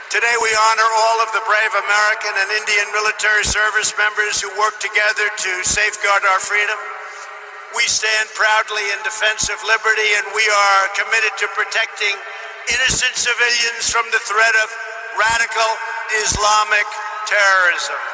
Today we honor all of the brave American and Indian military service members who work together to safeguard our freedom. We stand proudly in defense of liberty, and we are committed to protecting innocent civilians from the threat of radical Islamic terrorism.